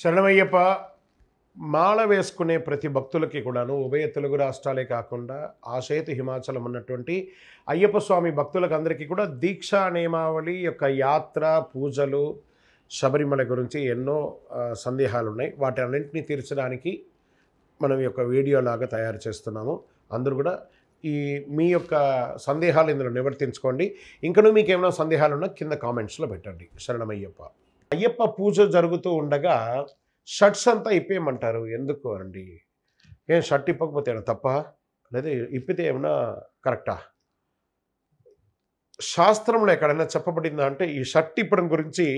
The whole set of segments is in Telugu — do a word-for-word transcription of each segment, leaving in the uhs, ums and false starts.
శరణమయ్యప్ప. మాల వేసుకునే ప్రతి భక్తులకి కూడాను ఉభయ తెలుగు రాష్ట్రాలే కాకుండా ఆశేతు హిమాచలం ఉన్నటువంటి అయ్యప్ప స్వామి భక్తులకు అందరికీ కూడా దీక్షా నియమావళి యొక్క యాత్ర, పూజలు, శబరిమల గురించి ఎన్నో ఆ, సందేహాలు ఉన్నాయి. వాటి అన్నింటినీ తీర్చడానికి మనం ఈ యొక్క వీడియో లాగా తయారు చేస్తున్నాము. అందరూ కూడా ఈ మీ యొక్క సందేహాలు ఇందులో నివర్తించుకోండి. ఇంకనూ మీకు ఏమైనా సందేహాలు ఉన్నా కింద కామెంట్స్లో పెట్టండి. శరణమయ్యప్ప. అయ్యప్ప పూజ జరుగుతూ ఉండగా షర్ట్స్ అంతా ఇప్పేయమంటారు, ఎందుకు అండి? ఏం షర్ట్ ఇప్పకపోతే ఏమైనా తప్ప, లేదా ఇప్పితే ఏమైనా కరెక్టా? శాస్త్రంలో ఎక్కడైనా చెప్పబడిందా అంటే ఈ షర్ట్ ఇప్పడం గురించి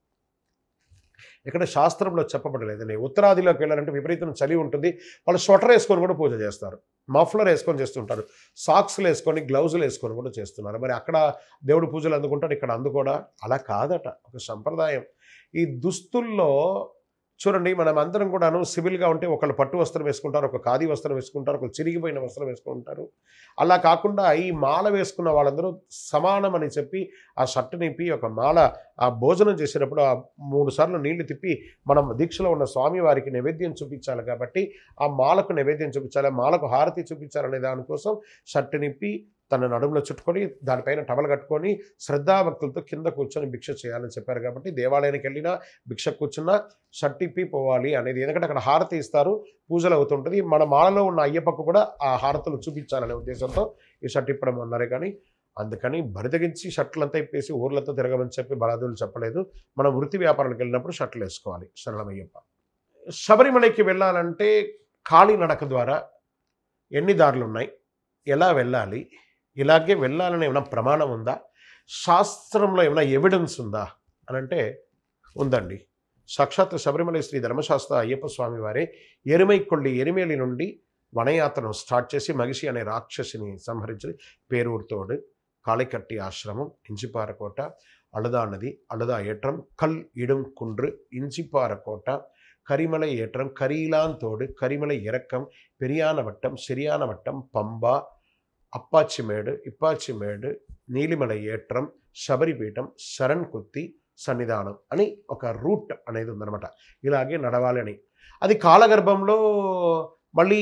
ఇక్కడ శాస్త్రంలో చెప్పబడలేదండి. ఉత్తరాదిలోకి వెళ్ళాలంటే విపరీతం చలి ఉంటుంది, వాళ్ళు స్వెటర్ వేసుకొని కూడా పూజ చేస్తారు, మఫ్లర్ వేసుకొని చేస్తుంటారు, సాక్స్లు వేసుకొని, గ్లౌజులు వేసుకొని కూడా చేస్తున్నారు. మరి అక్కడ దేవుడు పూజలు అందుకుంటాడు, ఇక్కడ అందుకోడా? అలా కాదట, ఒక సంప్రదాయం. ఈ దుస్తుల్లో చూడండి, మనం అందరం కూడాను సివిల్గా ఉంటే ఒకళ్ళు పట్టు వస్త్రం వేసుకుంటారు, ఒక ఖాదీ వస్త్రం వేసుకుంటారు, ఒకళ్ళు చిరిగిపోయిన వస్త్రం వేసుకుంటారు. అలా కాకుండా ఈ మాల వేసుకున్న వాళ్ళందరూ సమానం అని చెప్పి ఆ షర్ట్ నింపి ఒక మాల ఆ భోజనం చేసేటప్పుడు ఆ మూడు సార్లు నీళ్లు తిప్పి మనం దీక్షలో ఉన్న స్వామి వారికి నైవేద్యం చూపించాలి. కాబట్టి ఆ మాలకు నైవేద్యం చూపించాలి, మాలకు హారతి చూపించాలనే దానికోసం షర్ట్ నింపి తన నడుములో చుట్టుకొని దానిపైన టవల్ కట్టుకొని శ్రద్ధాభక్తులతో కింద కూర్చొని భిక్ష చేయాలని చెప్పారు. కాబట్టి దేవాలయానికి వెళ్ళినా భిక్ష కూర్చున్నా షర్ట్ ఇప్పి పోవాలి అనేది. ఎందుకంటే అక్కడ హారతి ఇస్తారు, పూజలు అవుతుంటుంది. మన మాలలో ఉన్న అయ్యప్పకు కూడా ఆ హారతులు చూపించాలనే ఉద్దేశంతో ఈ షర్ట్ ఇప్పడం అన్నారే. కానీ అందుకని బరితగించి షర్ట్లంతా ఇప్పేసి ఊర్లతో తిరగమని చెప్పి బలాదులు చెప్పలేదు. మనం వృత్తి వ్యాపారాలకు వెళ్ళినప్పుడు షర్ట్లు వేసుకోవాలి. శరణమయ్యప్ప. శబరిమలకి వెళ్ళాలంటే కాలినడక ద్వారా ఎన్ని దారులు ఉన్నాయి, ఎలా వెళ్ళాలి, ఇలాగే వెళ్ళాలని ఏమైనా ప్రమాణం ఉందా, శాస్త్రంలో ఏమైనా ఎవిడెన్స్ ఉందా అని అంటే ఉందండి. సాక్షాత్ శబరిమల శ్రీ ధర్మశాస్త్ర అయ్యప్ప స్వామి వారే ఎరిమైకొల్లి ఎరిమేలి నుండి వనయాత్రను స్టార్ట్ చేసి మగిషి అనే రాక్షసిని సంహరించి పేరూరుతోడు, కాళికట్టి ఆశ్రమం, ఇంచిపారకోట, అళదా నది, అళదా ఏట్రం, కల్ ఇడుం కుండ్రు, ఇంచిపారకోట, కరిమల ఏట్రం, కరీలాంతోడు, కరిమల ఇరక్కం, పెరియాన వట్టం, సిరియాన వట్టం, పంబ, అప్పాచిమేడు, ఇప్పాచిమేడు, నీలిమల ఏట్రం, శబరిపీఠం, శరణ్ కుత్తి సన్నిధానం అని ఒక రూట్ అనేది ఉందన్నమాట. ఇలాగే నడవాలి అని. అది కాలగర్భంలో మళ్ళీ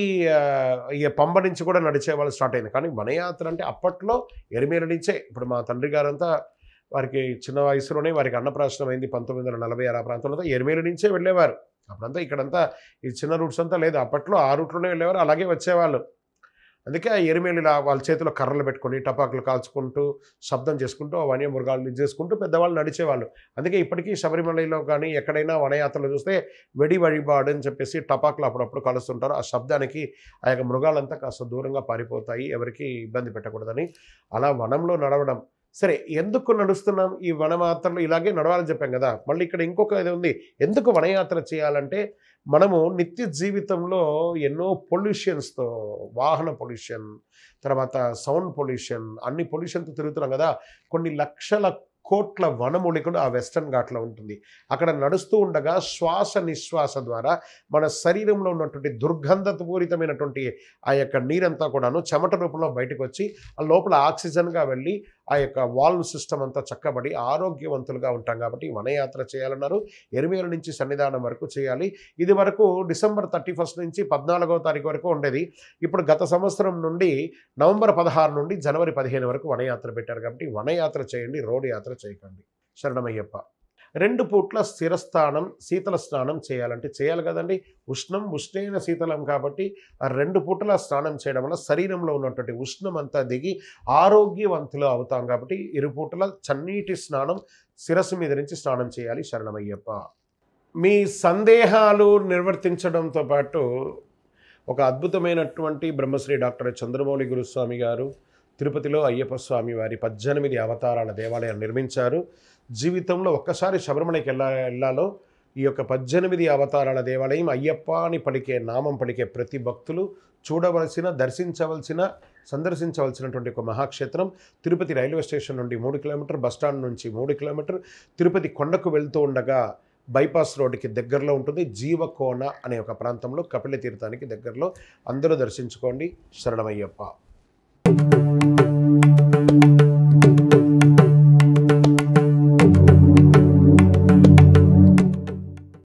ఈ పంబ నుంచి కూడా నడిచే వాళ్ళు స్టార్ట్ అయింది. కానీ వనయాత్ర అంటే అప్పట్లో ఎరిమేల నుంచే. ఇప్పుడు మా తండ్రి గారంతా వారికి చిన్న వయసులోనే వారికి అన్నప్రాశనం అయింది పంతొమ్మిది వందల నలభై ఆరు ఆ ప్రాంతంలో. ఎరిమేల నుంచే వెళ్ళేవారు. అప్పుడంతా ఇక్కడంతా ఈ చిన్న రూట్స్ అంతా లేదు, అప్పట్లో ఆ రూట్లోనే వెళ్ళేవారు, అలాగే వచ్చేవాళ్ళు. అందుకే ఆ ఎరిమేలిలా వాళ్ళ చేతిలో కర్రలు పెట్టుకొని టపాకులు కాల్చుకుంటూ శబ్దం చేసుకుంటూ వన్య మృగాలు ఇది చేసుకుంటూ పెద్దవాళ్ళు నడిచేవాళ్ళు. అందుకే ఇప్పటికీ శబరిమలలో కానీ ఎక్కడైనా వనయాత్రలు చూస్తే వెడి వడిబాడు అని చెప్పేసి టపాకులు అప్పుడప్పుడు కలుస్తుంటారు. ఆ శబ్దానికి ఆ యొక్క మృగాలంతా కాస్త దూరంగా పారిపోతాయి, ఎవరికి ఇబ్బంది పెట్టకూడదని. అలా వనంలో నడవడం సరే. ఎందుకు నడుస్తున్నాం ఈ వనయాత్రలు? ఇలాగే నడవాలని చెప్పాం కదా. మళ్ళీ ఇక్కడ ఇంకొక ఇది ఉంది. ఎందుకు వనయాత్ర చేయాలంటే మనము నిత్య జీవితంలో ఎన్నో పొల్యూషన్స్తో, వాహన పొల్యూషన్, తర్వాత సౌండ్ పొల్యూషన్, అన్ని పొల్యూషన్తో తిరుగుతున్నాం కదా. కొన్ని లక్షల కోట్ల వనమూలికలు ఆ వెస్టర్న్ ఘాట్లో ఉంటుంది. అక్కడ నడుస్తూ ఉండగా శ్వాస నిశ్వాస ద్వారా మన శరీరంలో ఉన్నటువంటి దుర్గంధపూరితమైనటువంటి ఆ యొక్క నీరంతా కూడాను చెమట రూపంలో బయటకు వచ్చి ఆ లోపల ఆక్సిజన్గా వెళ్ళి ఆ యొక్క వాల్వ్ సిస్టమ్ అంతా చక్కబడి ఆరోగ్యవంతులుగా ఉంటాం. కాబట్టి వనయాత్ర చేయాలన్నారు. ఎరిమేల నుంచి సన్నిధానం వరకు చేయాలి. ఇది వరకు డిసెంబర్ థర్టీ ఫస్ట్ నుంచి పద్నాలుగో తారీఖు వరకు ఉండేది. ఇప్పుడు గత సంవత్సరం నుండి నవంబర్ పదహారు నుండి జనవరి పదిహేను వరకు వనయాత్ర పెట్టారు. కాబట్టి వనయాత్ర చేయండి, రోడ్డు యాత్ర చేయకండి. శరణమయ్యప్ప. రెండు పూట్ల స్థిరస్థానం, శీతల స్నానం చేయాలంటే చేయాలి కదండి. ఉష్ణం ఉష్ణైన శీతలం. కాబట్టి ఆ రెండు పూటల స్నానం చేయడం వల్ల శరీరంలో ఉన్నటువంటి ఉష్ణం అంతా దిగి ఆరోగ్యవంతులు అవుతాం. కాబట్టి ఇరు పూటల చన్నీటి స్నానం శిరస్సు మీద నుంచి స్నానం చేయాలి. శరణమయ్యప్ప. మీ సందేహాలు నిర్వర్తించడంతో పాటు ఒక అద్భుతమైనటువంటి బ్రహ్మశ్రీ డాక్టర్ చంద్రమౌళి గురుస్వామి గారు తిరుపతిలో అయ్యప్ప స్వామి వారి పద్దెనిమిది అవతారాల దేవాలయాన్ని నిర్మించారు. జీవితంలో ఒక్కసారి శబరిమలకి వెళ్ళా వెళ్ళాలో ఈ యొక్క పద్దెనిమిది అవతారాల దేవాలయం అయ్యప్ప అని పలికే నామం పలికే ప్రతి భక్తులు చూడవలసిన, దర్శించవలసిన, సందర్శించవలసినటువంటి ఒక మహాక్షేత్రం. తిరుపతి రైల్వే స్టేషన్ నుండి మూడు కిలోమీటర్, బస్టాండ్ నుంచి మూడు కిలోమీటర్, తిరుపతి కొండకు వెళ్తూ ఉండగా బైపాస్ రోడ్డుకి దగ్గరలో ఉంటుంది. జీవకోన అనే ఒక ప్రాంతంలో కపిల తీర్థానికి దగ్గరలో. అందరూ దర్శించుకోండి. శరణమయ్యప్ప.